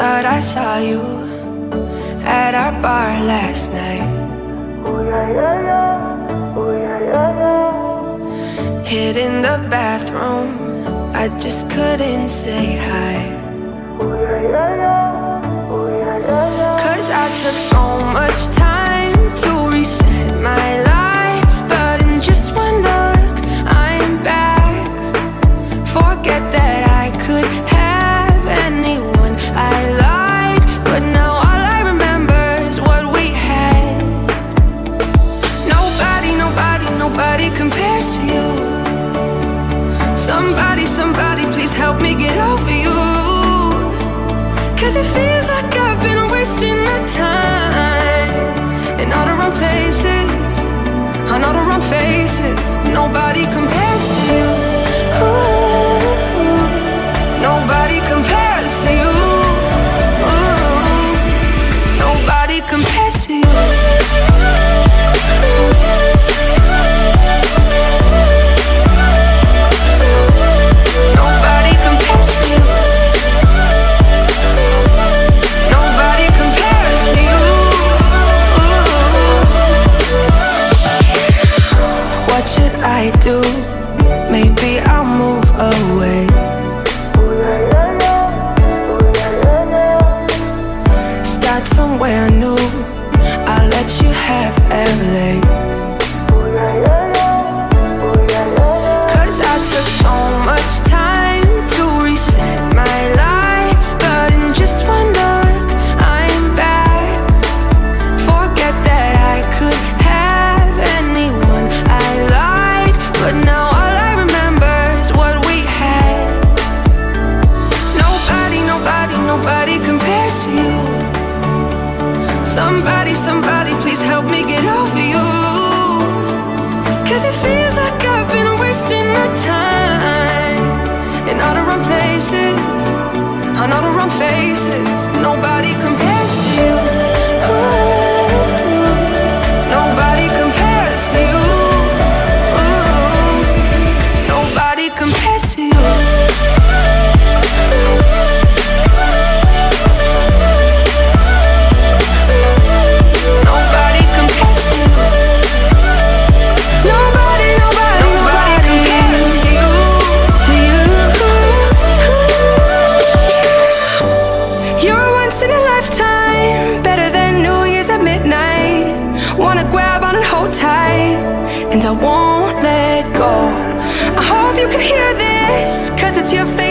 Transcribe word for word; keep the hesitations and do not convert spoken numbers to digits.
Thought I saw you at our bar last night. Ooh yeah yeah yeah, ooh yeah yeah yeah. Hid in the bathroom, I just couldn't say hi. Ooh yeah yeah yeah, ooh yeah yeah yeah. Cause I took so much time to reset my life, but in just one look, I'm back. Forget that I could have anyone I like, but now all I remember is what we had. Nobody, nobody, nobody compares to you. Somebody, somebody, please help me get over you. Cause it feels like I've been wasting my time in all the wrong places, on all the wrong faces. Nobody compares to you. Ooh, nobody compares to you. Ooh, nobody compares to you. Nobody compares to you. Nobody compares to you. What should I do? Maybe I'll move away. Ooh yeah yeah yeah, ooh yeah yeah yeah. Start somewhere new, I'll let you have L A. Ooh yeah yeah yeah, ooh yeah yeah yeah. Cause I took so much time to reset my life, but in just one look, I'm back. Forget that I could have anyone I like, but now all I remember is what we had. Nobody, nobody, nobody compares to you. Somebody, somebody, please help me get over you. Cause it feels like I've been wasting my time in all the wrong places, on all the wrong faces. Nobody compares to you. Ooh, nobody compares to you. Ooh, nobody compares to you. Nobody compares to you. Nobody, nobody, nobody compares to you, to you. You're once in a lifetime, better than New Year's at midnight. Wanna grab on and hold tight, and I won't let go. I hope you can hear this, cause it's your favorite